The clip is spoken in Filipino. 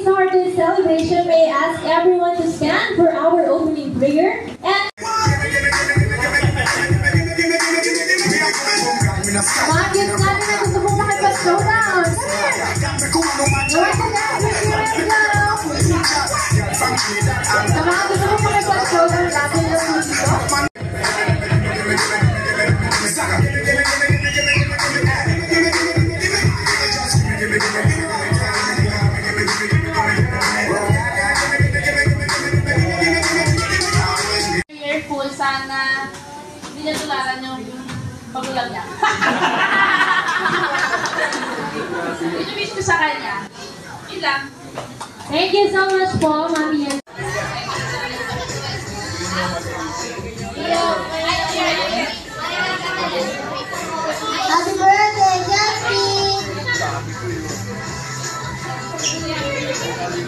start this celebration, may I ask everyone to stand for our opening prayer and mga kids natin na gusto mong makipag-showdown. Sa mga gusto mong makipag-showdown, natin lang po dito. Careful, sana hindi niya tularan yung magulang niya. Ito wish ko sa kanya. Yun lang. Thank you so much po, Mami. Happy birthday, Justin!